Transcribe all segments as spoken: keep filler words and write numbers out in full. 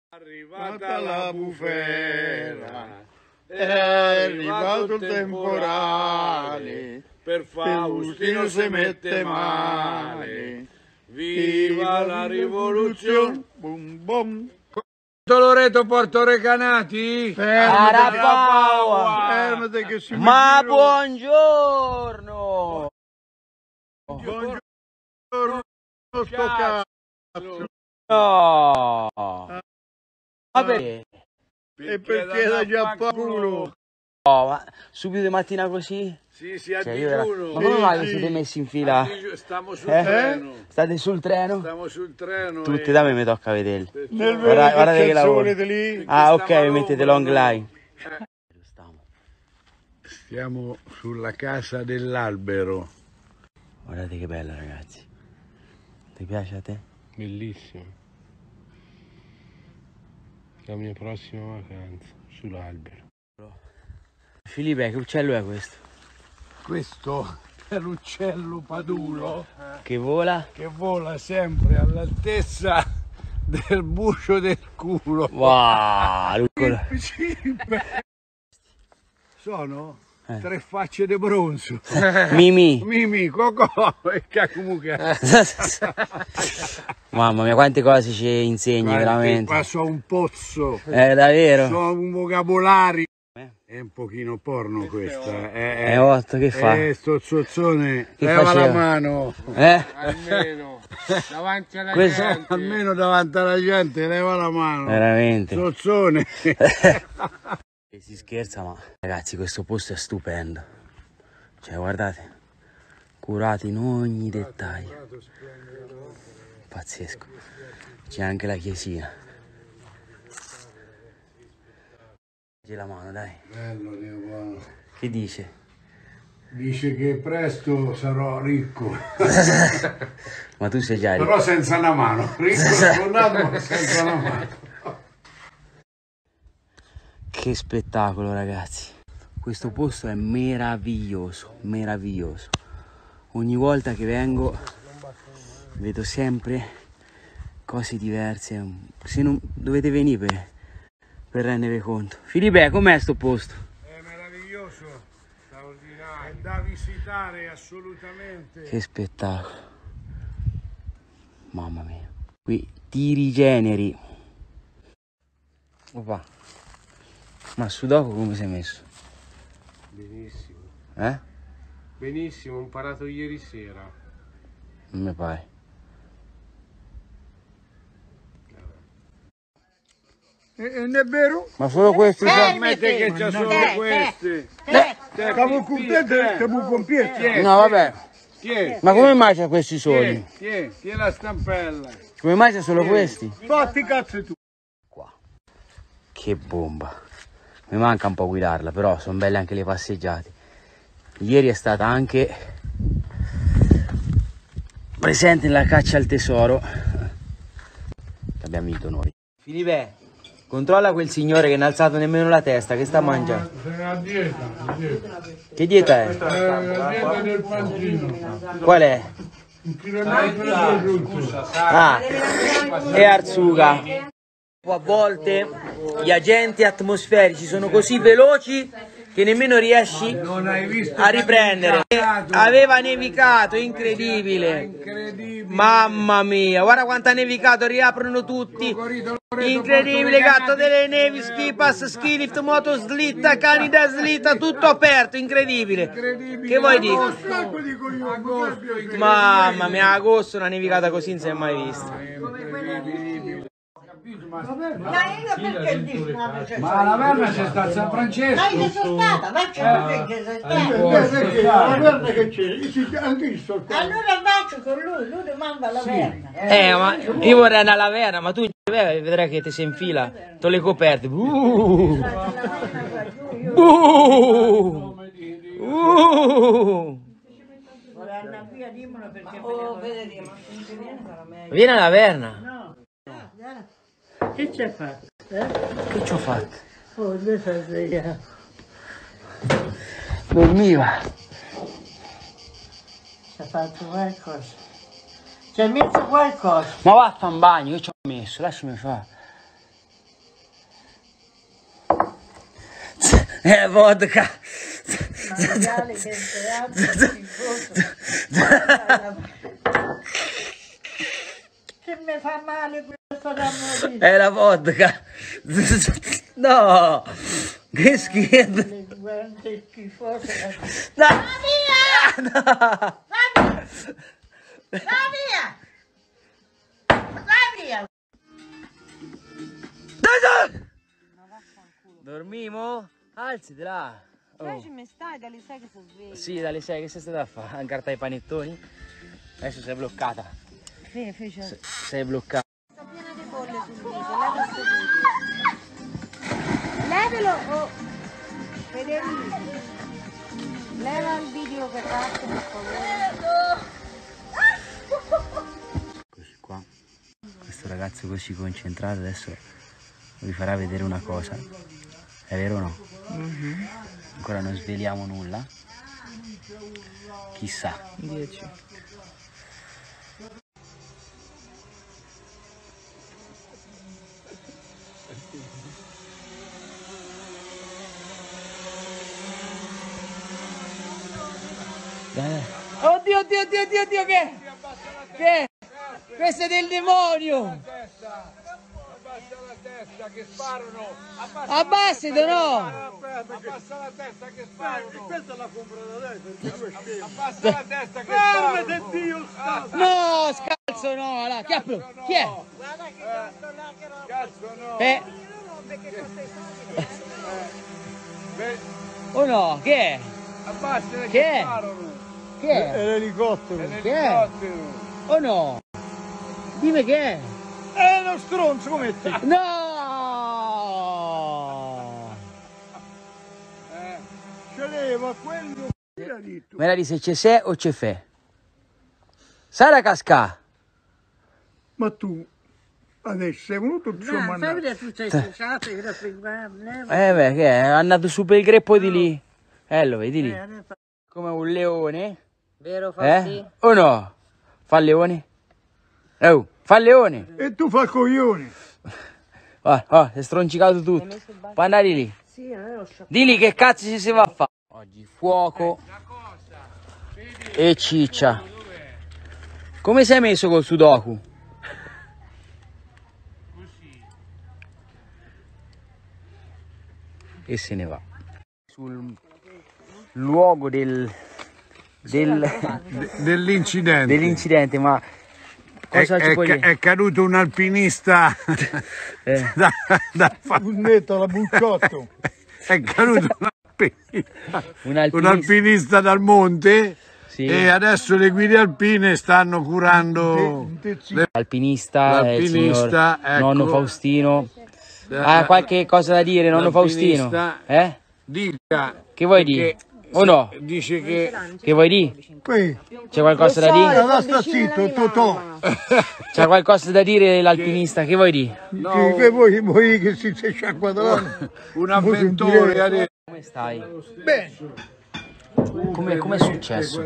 Arrivata la bufera, è arrivato il temporale, per Faustino si mette male, viva la rivoluzione, bum bum. Loreto Porto Recanati? Fermate, fermate che si Ma buongiorno! Buongiorno, sto cazzo. No! Ma perché? E perché da già culo? Oh, ma subito di mattina così? Sì, sì, a Cioè, io era- digiuno. Ma come mai vi Sì, siete sì. messi in fila? Stiamo sul Eh? treno. State sul treno? Stiamo sul treno. Tutti e- da me mi tocca vederli. Nel Guarda- vero guardate che che c'è il lavoro. sole di lì. Ah, ok, stiamo mi mettete all'ombra, long no? line. Stiamo sulla casa dell'albero. Guardate che bella, ragazzi. Ti piace a te? Bellissimo. La mia prossima vacanza sull'albero. Filipe, che uccello è questo? Questo è l'uccello padulo Che vola? che vola sempre all'altezza del bucio del culo. Wow! Luccolo. Sono Eh. tre facce di bronzo. Mimi! Mimi, cocò e cacumuca. Mamma mia, quante cose ci insegni, veramente. Qua so un pozzo, È davvero? so un vocabolario. Eh? È un pochino porno questa. È, È otto, che fa? Eh, sto zozzone, Che leva faceva? la mano. Eh? Almeno davanti alla Questo- gente. Almeno davanti alla gente, leva la mano. Veramente. Zozzone. E si scherza, ma ragazzi, questo posto è stupendo. Cioè, guardate, curato in ogni dettaglio. Pazzesco. C'è anche la chiesina. C'è la mano, dai. Bello, Dio buono. Che dice? Dice che presto sarò ricco, Ma tu sei già lì. però senza una mano. Ricco sfondato ma senza una mano. Che spettacolo, ragazzi. Questo posto è meraviglioso, meraviglioso. Ogni volta che vengo vedo sempre cose diverse. Se non dovete venire per, per rendervi conto. Filipe, com'è sto posto? È meraviglioso, straordinario, è da visitare assolutamente. Che spettacolo. Mamma mia. Qui ti rigeneri. Opa. Ma Sudoku come sei messo? Benissimo. Eh? Benissimo, ho imparato ieri sera. Non mi pare. E, e non è vero? Ma solo questi sono... Ammette che c'ha solo queste. Stiamo contenti, stiamo compienti. No, vabbè. Tiè, Ma come mai c'è questi tiè, soli? tiè, tiè la stampella. Come mai c'è solo questi? Fatti cazzo tu. Qua. Che bomba. Mi manca un po' guidarla, però sono belle anche le passeggiate. Ieri è stata anche presente nella caccia al tesoro. Abbiamo vinto noi. Filipe, controlla quel signore che non ha alzato nemmeno la testa, che sta mangiando. Sei a dieta, a dieta. Che dieta è? Eh, la dieta del pancino. Qual è? Un chilometro di giusto. Ah, è Arzuga. A volte gli agenti atmosferici sono così veloci che nemmeno riesci Non hai visto? a riprendere. Aveva nevicato, incredibile. Incredibile. Mamma mia, guarda quanto ha nevicato, riaprono tutti. Incredibile, gatto delle nevi, ski pass, ski lift, moto slitta, cani da slitta, tutto aperto, incredibile. Che vuoi dire? Agosto, dico io, agosto. Mamma mia, agosto una nevicata così non si è mai vista. Ma io perché dico? Ma la Verna c'è sta a San Francesco. Ma io sono stata, ma c'è perché sei stata. Perché la guarda che c'è, anche io sto qua. Allora bacio con lui, lui manda la verna. Eh, ma io vorrei andare alla Verna, ma tu vedrai che ti si infila, te le coperte. Uh, uh, uh. Vorrei andare via, dimmelo perché oh, vedremo. Vieni alla Verna. No. Che c'è fatto? Eh? Che ci ho fatto? Oh, adesso sei... Dormiva. Ci ha fatto qualcosa. Ci ha messo qualcosa. Ma vaffa in bagno, che ci ho messo? Lasciami fare. Eh, vodka. Maiale che è teatro, schifoso. Che mi fa male questo da morire. È la vodka. No, che schifo. Le guance schifose. No. Va via! No. Va via! Va via! Va via! Dormimo? Alzati là. Oh. Ci mi stai dalle sei che sei sveglio. Sì, dalle sei che sei stata a fare? A carta i panettoni? Adesso sei bloccata. Fe, fece. Se- sei bloccata. Sta piena di bolle sul viso, leva sto video. Levelo o Federico. Leva il video che fatto per favore. Così qua. Questo ragazzo così concentrato adesso vi farà vedere una cosa. È vero o no? Mm-hmm. Ancora non sveliamo nulla. Chissà. dieci. Dai. Oddio, oddio, oddio, oddio, oddio, che è? Che è? Questo è del demonio! Abbassa la testa che sparano! Abbassito, no! Abbassa la testa che sparano! Questa la compra da lei perché è scemo. Abbassa la testa che Guarda sparano! Dio sta! No, scalzo no, là, chiappalo! Chi è? Guarda che tanto là che roba. Cazzo no! Eh, Perché costa i soldi. Beh, o no? Che è? abbassala che, Che è? sparano! Che è? È l'elicottero. È Che è? l'elicottero! O no? Dimmi che è? È uno stronzo come te. No! Eh, Ce l'eva quello che l'ha detto. Me la dice c'è se o c'è fe? Sai la casca? Ma tu adesso sei venuto insomma No, sai andare. che tu sei sciato che lo freguare. Eh beh, che è? È andato su per il greppo di lì. Eh, lo vedi lì? Eh, adesso- Come un leone? Vero Fausti? Eh? O no? Fa il leone? Oh, fa il leone! E tu fai il coglione. Oh, oh, si è stroncicato tutto. Puoi andare lì. Sì, eh, lo so. Dili che cazzo ci si va a fare. Oggi fuoco e ciccia. Come sei messo col sudoku? E se ne va. Sul luogo del del dell'incidente. dell'incidente, ma È, cosa ci è puoi ca- dire? è caduto un alpinista Eh. da, da fa- Funnetto, la buccotto. è caduto un alpinista, Un un alpinista. alpinista dal monte Sì. e adesso le guide alpine stanno curando Un tezzino. Alpinista, è il signor L'alpinista, ecco. nonno Faustino. Ha qualche cosa da dire, nonno Faustino? L'alpinista. Eh? dica Che vuoi perché dire? O no? dice che Che vuoi dire? Qui, C'è qualcosa da dire? allora sta zitto, Totò. C'è qualcosa da dire l'alpinista? Che vuoi dire? Che, che vuoi, vuoi che si sia sciacquato? un avventore ha detto Come stai? Bene, Come è successo?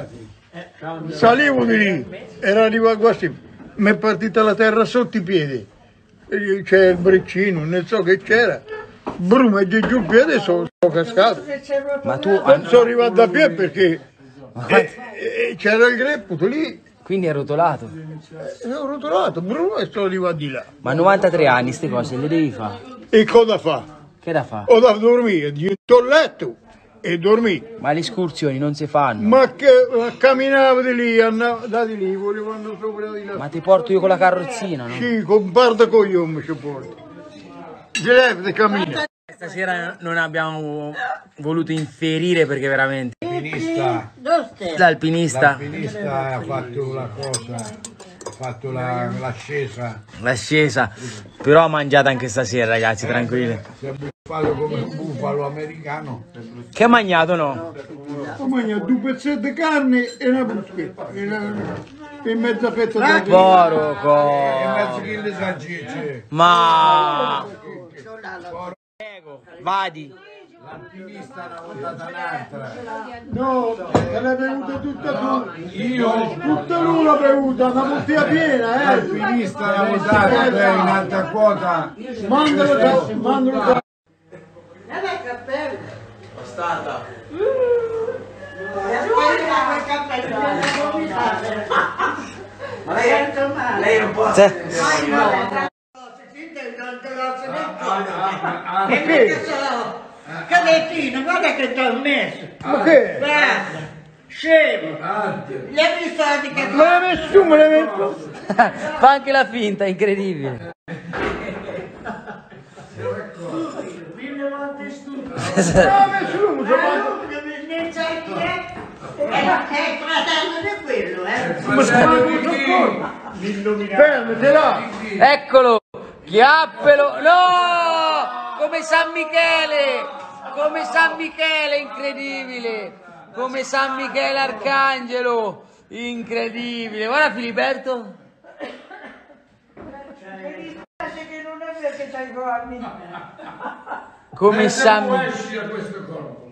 salivo di lì, era arrivato quasi, mi è partita la terra sotto i piedi. E c'è il braccino, non so che c'era. Brum, e giù il piede sono, sono cascato. Ma tu Non sono arrivato a piedi perché eh, eh, c'era il greppo lì. quindi hai rotolato? Sono rotolato, brum, e sono arrivato di là. Ma a novantatré anni ste cose le devi fare? E cosa fa? Che da fa? Ho da dormire, divento a letto e dormì. Ma le escursioni non si fanno? Ma che ma camminavo di lì, andavo da di lì, volevo andare sopra di là. Ma ti porto io con la carrozzina, no? Sì, con parda coglione mi ci porto. Gelevate cammina. Stasera non abbiamo voluto inferire perché veramente l'alpinista Dove stai? l'alpinista, l'alpinista ha fatto la cosa, ha fatto la- l'ascesa, l'ascesa, però ha mangiato anche stasera ragazzi, tranquilli. si è buffato come un bufalo americano. Che ha mangiato no? Ho mangiato due pezzetti di carne e una bruschetta. E, una, e mezza fetta di Porco! E mezzo chilo di salsicce. Ma... Prego, vadi. L'alpinista una volta un'altra. No, te l'hai bevuta tutta tu. Io, Tutta tu l'ha bevuta, una bottiglia piena, eh. l'alpinista una volta lei in alta quota. Mandalo da, mandalo da. Guarda il cappello. stata. Ma lei, lei non può... Cioè... Cadettino, guarda che ti ho messo. Ma che? Guarda, scemo. Gli hai visto che... Me l'hai messo tu, me l'hai messo? Fa anche la finta, incredibile. Mille volte stupido. Me l'hai messo tu, mi sono fatto. Non sai chi è? È il fratello di quello, eh. Ma fermatela! Eccolo! Chiappelo! No! Come San Michele! Come San Michele, incredibile! Come San Michele Arcangelo! Incredibile! Guarda Filiberto! Che non è vero che c'hai guardi. Come San Michele! Esci da questo corpo!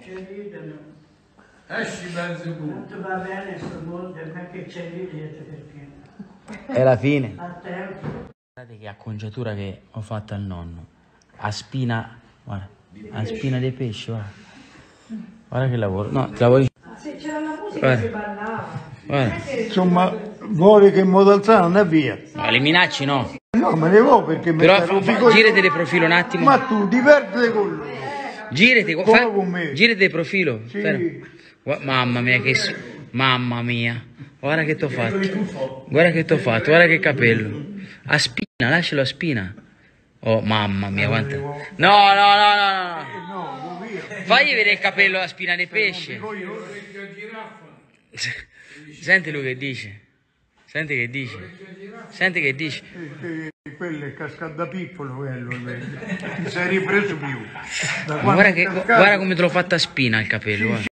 Esci mezzo buio! Tutto va bene, sto mondo, ma che c'è lì dietro perché? È la fine. A tempo. Guardate che acconciatura che ho fatto al nonno. A spina, guarda, a spina dei pesci, guarda. Guarda che lavoro. No, lavori. Se c'era la musica Guarda. si ballava. Guarda. Insomma, vuole che mo d'alzare non è via. No, le minacci no. No, me ne vo perché mi Però stai rompendo i girate di profilo un attimo. Ma tu divertiti con lui. Girati, Come fa, con me? girati di profilo. Sì. Fermo. Gua- Mamma mia, che s- mamma mia. Guarda che t'ho fatto. Guarda che t'ho fatto, guarda che capello. A spina, lascialo a spina. Oh, mamma mia, quanta. No, no, no, no, no. No, via. Fagli vedere il capello a spina di pesce. Senti lui che dice. Senti che dice. Senti che dice. Eh, eh, Quello è cascato da piccolo, quello. Ti sei ripreso più. Da Ma quando guarda, è che, cascato- guarda come te l'ho fatta a spina il capello. Guarda.